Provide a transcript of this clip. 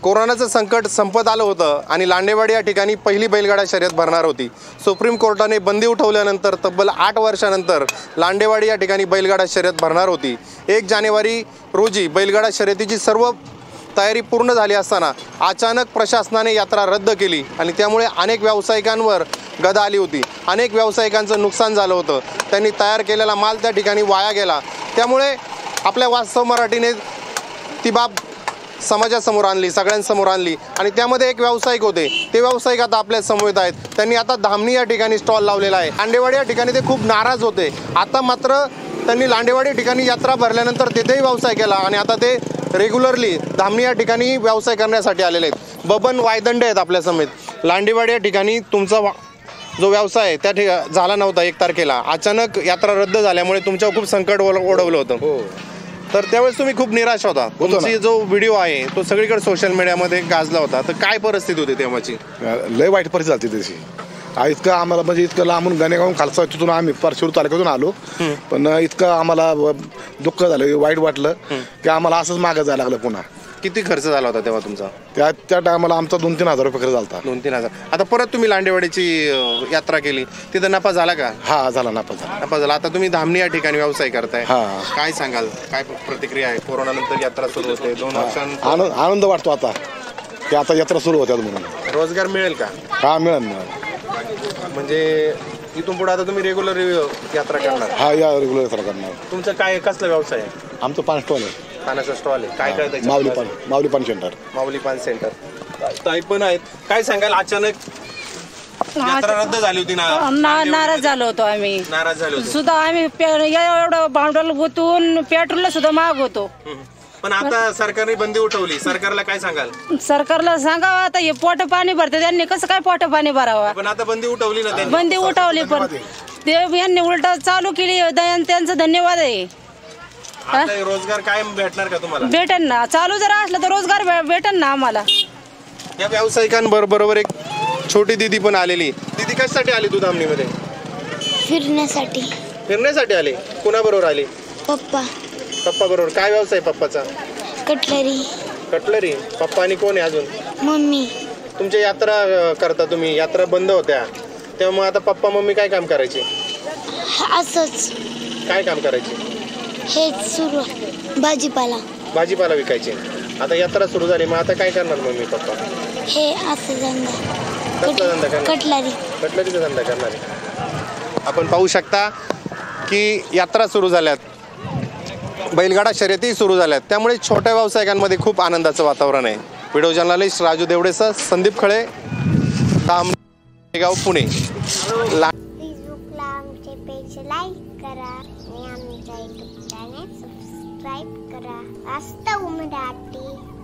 कोरोनाचं संकट संपत आलं होतं आणि लांडेवाडी या ठिकाणी पहिली बैलगाडा शर्यत भरणार होती। सुप्रीम कोर्टाने बंदी उठवल्यानंतर तब्बल 8 वर्षानंतर लांडेवाडी या ठिकाणी बैलगाडा शर्यत भरणार होती। 1 जानेवारी रोजी बैलगाडा शर्यतीची सर्व तयारी पूर्ण झाली असताना अचानक प्रशासनाने यात्रा रद्द केली आणि त्यामुळे अनेक व्यावसायिकांवर गदा आली होती। अनेक व्यावसायिकांचं नुकसान झालं होतं। त्यांनी तयार केलेला माल त्या ठिकाणी वाया गेला। त्यामुळे आपल्या वास्तव मराठीने ती बाब समाजासमोर आणली, सगळ्यांसमोर आणली आणि त्यामध्ये एक व्यावसायिक होते। ते व्यावसायिक आता आपल्या समोर आहेत। त्यांनी आता धामणी या ठिकाणी स्टॉल लावलेला आहे। लांडेवाडी या ठिकाणी ते खूप नाराज होते। आता मात्र त्यांनी लांडेवाडी ठिकाणी यात्रा भरल्यानंतर तिथेही व्यवसाय केला आणि आता ते रेग्युलरली धामणी या ठिकाणी व्यवसाय करण्यासाठी आलेले आहेत। बबन वायदंडे आहेत आपल्या समेत। लांडेवाडी या ठिकाणी तुमचा जो व्यवसाय त्या झाला नव्हता 1 तारखेला, अचानक यात्रा रद्द झाल्यामुळे तुमच्यावर खूप संकट ओढवलं होतं। तर त्यावेळेस तुम्ही खूप निराश होता। तुमची जो व्हिडिओ आहे तो सगळीकडे सोशल मीडियामध्ये गाजला होता। तर काय परिस्थिती होती तेव्हाची? लय वाईट परिस्थिती झाली त्याची। इतकं आम्हाला म्हणजे इतकं लांबून गाणेगावून खालसा तिथून आम्ही परशिवूर तालुक्यातून आलो, पण इतकं आम्हाला दुःख झालं, वाईट वाटलं की आम्हाला असंच मागं जायला लागलं पुन्हा। किती खर्च झाला होता तेव्हा तुमचा? त्या टायमाला आमचा 2-3 हजार रुपये खर्च झाला। 2-3 हजार। आता परत तुम्ही लांडेवाडीची यात्रा केली, तिथं नफा झाला का? हा झाला, नफा झाला। आता तुम्ही धामणी या ठिकाणी व्यवसाय करताय, हा काय सांगाल? काय प्रतिक्रिया आहे? कोरोना नंतर यात्रा सुरू होते 2 वर्षांत, आनंद वाटतो आता की आता यात्रा सुरू होत्या म्हणून। रोजगार मिळेल का? हा मिळेल। म्हणजे इथून पुढे आता तुम्ही रेग्युलर यात्रा करणार? हा, या रेग्युलर यात्रा करणार। तुमचं काय कसला व्यवसाय आहे? आमचं पान स्टॉल आहे। पानाचा स्टॉल आहे। काय काय? माऊली पान सेंटर। माऊली पान सेंटर। ताई पण आहेत, काय सांगाल? अचानक यात्रा रद्द झाली होती ना, नाराज झालो होतो आम्ही। नाराज झालो सुद्धा आम्ही एवढं भांडवल गुंतवून पेट्रोलला सुद्धा महाग होतो। पण आता सरकारने बंदी उठवली, सरकारला काय सांगाल? सरकारला सांगावं आता हे पोट पाणी भरते, त्यांनी कसं काय पोट पाणी भरावं? पण आता बंदी उठवली ना त्यांनी। बंदी उठवली पण ते यांनी उलट चालू केली, त्यांचं धन्यवाद आहे। आता रोजगार कायम भेटणार का तुम्हाला? भेटेन ना, चालू जर असलं तर रोजगार भेटेन ना आम्हाला। या व्यावसायिकांबरोबर एक छोटी दीदी पण आलेली। दीदी कशासाठी आली तू धामणीमध्ये? फिरण्यासाठी। फिरण्यासाठी आली? कुणाबरोबर आली? पप्पा। पप्पा बरोबर। काय व्यवसाय पप्पाचा? कटलरी। कटलरी। पप्पा आणि कोण आहे अजून? मम्मी। तुमची यात्रा करता तुम्ही, यात्रा बंद होत्या तेव्हा मग आता पप्पा मम्मी काय काम करायचे? असंच। काय काम करायचे? हेच सुरू, भाजीपाला विकायचे। आता यात्रा सुरू झाली, मग आता काय करणार मम्मी पप्पा? हे असं धंदा। कसला धंदा करणार? कटलरीचा धंदा करणार आहे। आपण पाहू शकता की यात्रा सुरू झाल्यात, बैलगाडा शर्यती सुरू झाल्यात, त्यामुळे छोट्या व्यावसायिकांमध्ये खूप आनंदाचं वातावरण आहे। व्हिडिओ जर्नलिस्ट राजू देवडेसह संदीप खळे, धामणी, पुणे। फेसबुकला आमचे पेज लाईक करा आणि आमच्या यूट्यूब चॅनेल सबस्क्राईब करा। वास्तव मराठी।